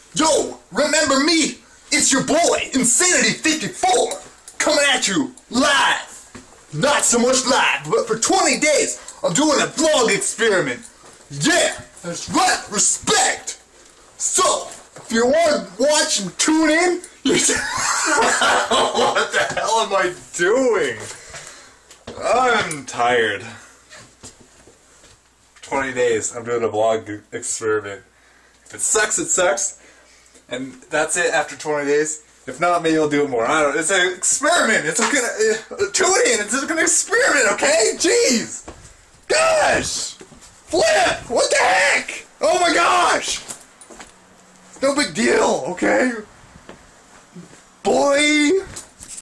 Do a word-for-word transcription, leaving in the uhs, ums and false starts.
Yo, remember me? It's your boy, insanity fifty-four, coming at you live. Not so much live, but for twenty days, I'm doing a vlog experiment. Yeah, that's right, respect. So, if you want to watch and tune in, you're what the hell am I doing? I'm tired. twenty days, I'm doing a vlog experiment. If it sucks, it sucks. And that's it after twenty days. If not, maybe I'll do it more. I don't know. It's an experiment. It's a gonna uh, tune in. It's an experiment, okay? Jeez. Gosh. Flip. What the heck? Oh my gosh. No big deal, okay? Boy.